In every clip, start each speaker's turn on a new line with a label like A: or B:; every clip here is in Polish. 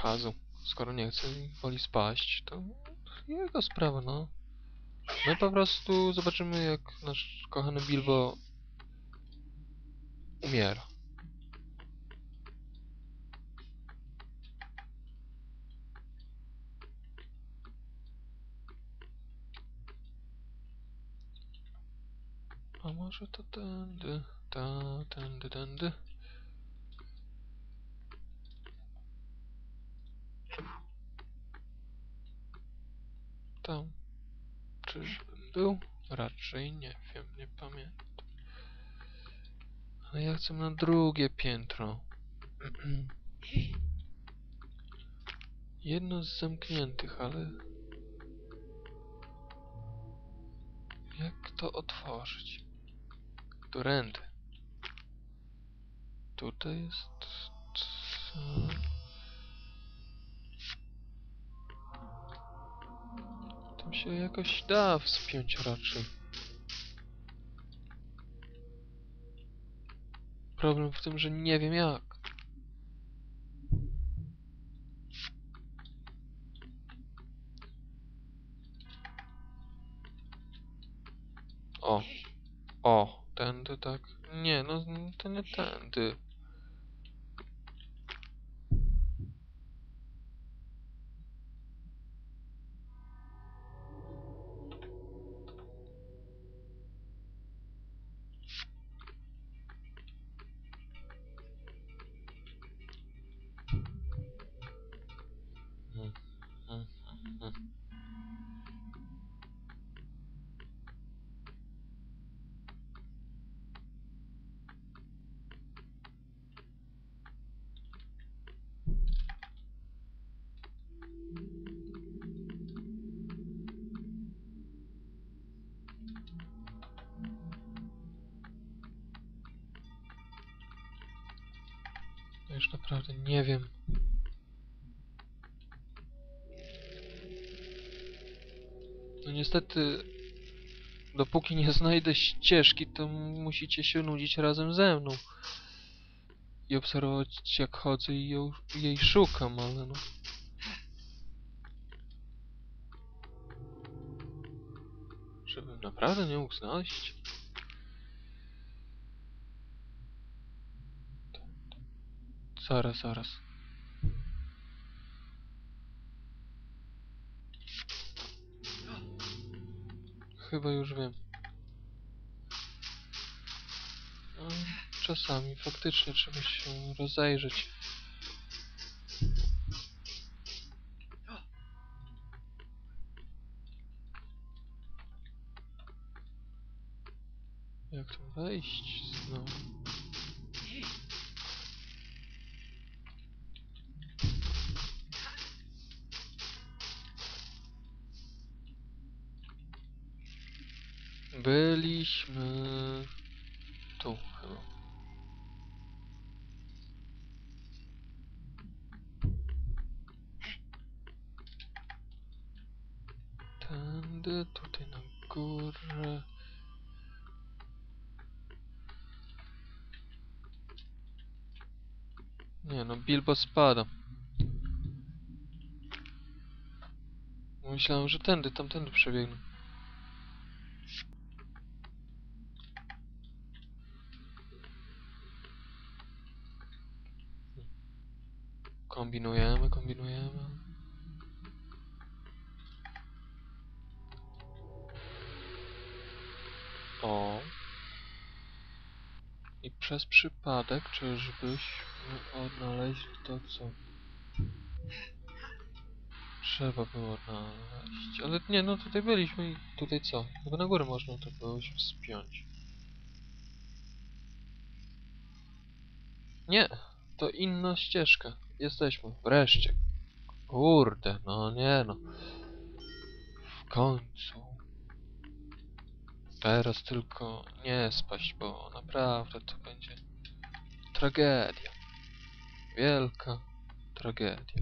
A: pokazu. Skoro nie chce i woli spaść, to jego sprawa, no. My po prostu zobaczymy, jak nasz kochany Bilbo umiera. A może to tędy, tędy. Tam. Czyżbym był? Raczej nie wiem, nie pamiętam. Ale ja chcę na drugie piętro. Jedno z zamkniętych, ale... Jak to otworzyć? Którędy? Tutaj jest... Tam się jakoś da wspiąć raczej. Problem w tym, że nie wiem jak. O! O! Tędy tak? Nie, no to nie tędy. Hmm, hmm, hmm. Ja już naprawdę nie wiem. No niestety, dopóki nie znajdę ścieżki, to musicie się nudzić razem ze mną. I obserwować, jak chodzę i jej szukam, ale no... Żebym naprawdę nie mógł znaleźć? Zaraz. Chyba już wiem. No, czasami faktycznie trzeba się rozejrzeć. Jak tu wejść znowu? Byliśmy... tu chyba. Tędy, tutaj na górę. Nie no, Bilbo spada. Myślałem, że tamtędy przebiegnę. Kombinujemy. O. I przez przypadek czyżbyśmy odnaleźli to, co trzeba było znaleźć. Ale nie, no tutaj byliśmy i tutaj co? Chyba na górę można to było się wspiąć. Nie, to inna ścieżka. Jesteśmy, wreszcie. Kurde, no nie no. W końcu. Teraz tylko nie spaść, bo naprawdę to będzie tragedia. Wielka tragedia.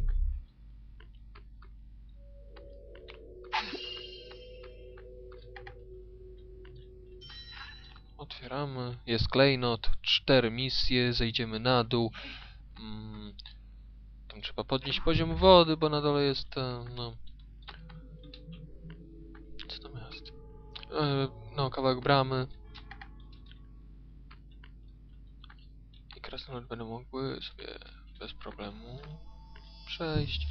A: Otwieramy. Jest klejnot. 4 misje. Zejdziemy na dół. Tam trzeba podnieść poziom wody, bo na dole jest ten, no... Co tam jest? No, kawałek bramy. I krasnoludy będą mogły sobie bez problemu przejść.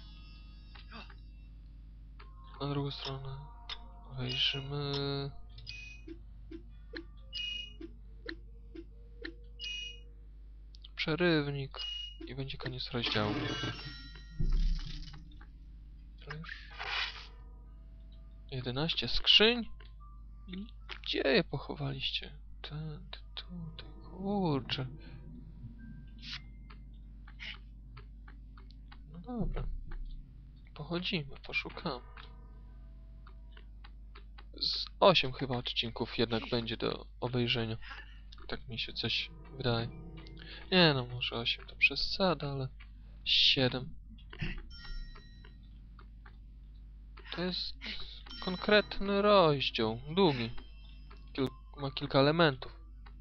A: Na drugą stronę wejrzymy. Przerywnik i będzie koniec rozdziału. Już 11 skrzyń? Gdzie je pochowaliście? Tutaj, kurczę. No dobra. Pochodzimy, poszukamy. Z 8 chyba odcinków jednak będzie do obejrzenia. Tak mi się coś wydaje. Nie no, może 8 to przesada, ale 7. To jest konkretny rozdział, długi. Ma kilka elementów.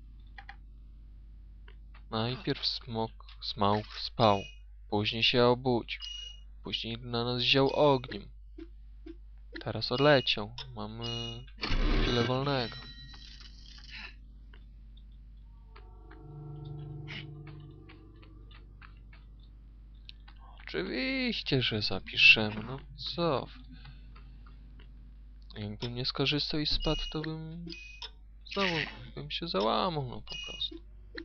A: Najpierw Smaug spał, później się obudził, później na nas zział ogniem. Teraz odleciał, mamy chwilę wolnego. Oczywiście, że zapiszemy, no co? Jakbym nie skorzystał i spadł, to znowu bym się załamał, no po prostu.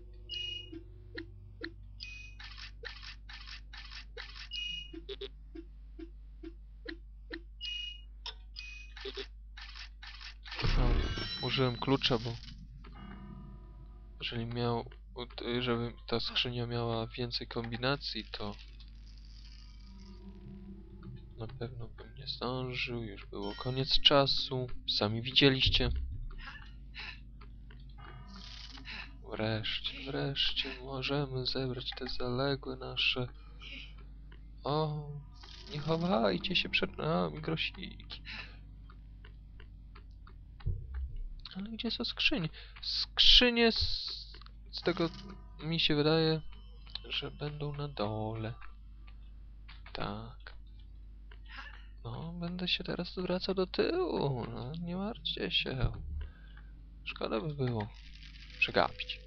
A: No, użyłem klucza, bo jeżeli żeby ta skrzynia miała więcej kombinacji, to na pewno bym nie zdążył, już było koniec czasu, sami widzieliście. Wreszcie możemy zebrać te zaległe nasze... O, nie chowajcie się przed nami, grosiki. Ale gdzie są skrzynie? Skrzynie z tego mi się wydaje, że będą na dole. Tak. No, będę się teraz zwracał do tyłu. No, nie martwcie się. Szkoda by było przegapić.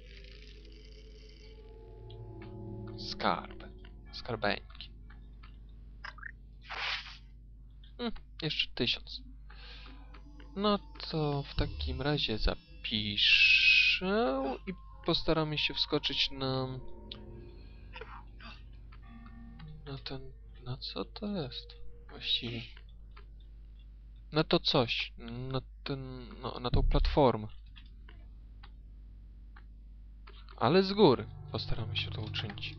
A: Skarbeńki. Jeszcze 1000. No to w takim razie zapiszę i postaramy się wskoczyć na ten... Na co to jest właściwie? Na to coś. Na tą platformę. Ale z góry postaramy się to uczynić.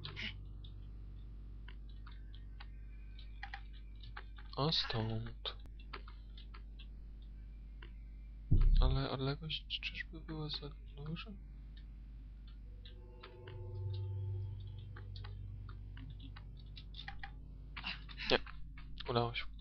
A: O, stąd. Ale odległość czyżby była za duża? Nie, udało się.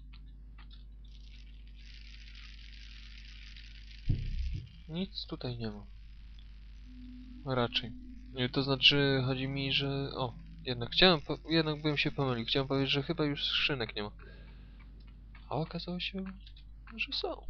A: Nic tutaj nie ma. Raczej. Nie, to znaczy, chodzi mi, że... O, jednak bym się pomylił. Chciałem powiedzieć, że chyba już skrzynek nie ma. A okazało się, że są.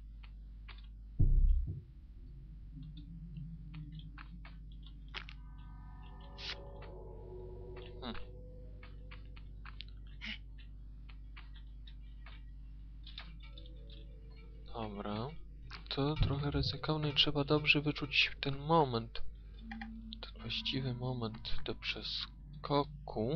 A: Dobra. To trochę ryzykowne i trzeba dobrze wyczuć ten moment. Ten właściwy moment do przeskoku.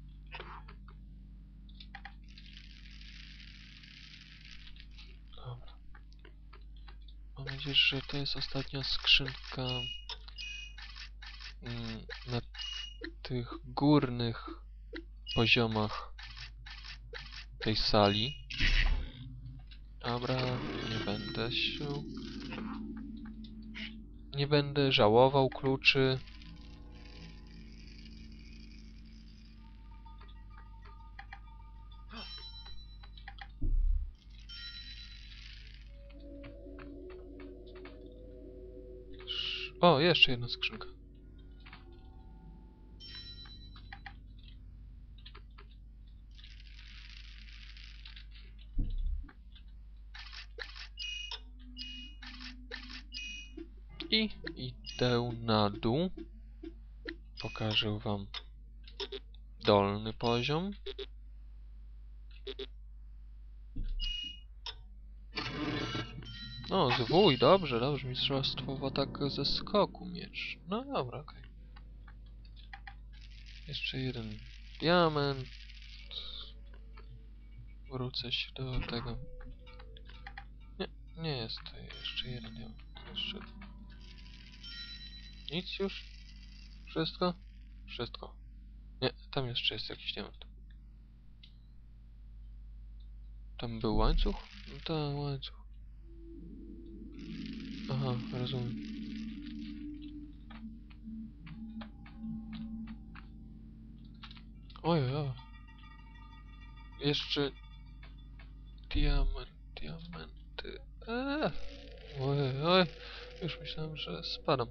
A: Dobra. Mam nadzieję, że to jest ostatnia skrzynka na tych górnych poziomach tej sali. Dobra, nie będę żałował kluczy. O, jeszcze jedna skrzynka. I idę na dół. Pokażę wam dolny poziom. No, zwój, dobrze, dobrze. Mistrzostwo w ataku ze skoku miecz. No dobra, okej. Jeszcze jeden diament. Wrócę się do tego. Nie, nie jest to jeszcze jeden diament. Jeszcze... Nic już? Wszystko? Wszystko. Nie, tam jeszcze jest jakiś diament. Tam był łańcuch? No to łańcuch. Aha, rozumiem. Ojej. Jeszcze... diamenty. Oj. Już myślałem, że spadam.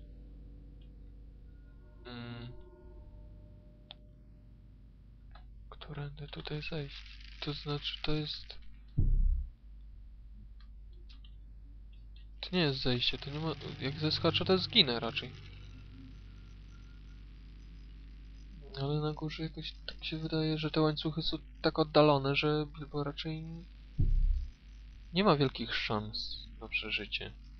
A: Którędy tutaj zejść? To znaczy, to jest... To nie jest zejście, to nie ma... Jak zeskoczę, to zginę raczej. Ale na górze jakoś tak się wydaje, że te łańcuchy są tak oddalone, że Bilbo raczej nie ma wielkich szans na przeżycie.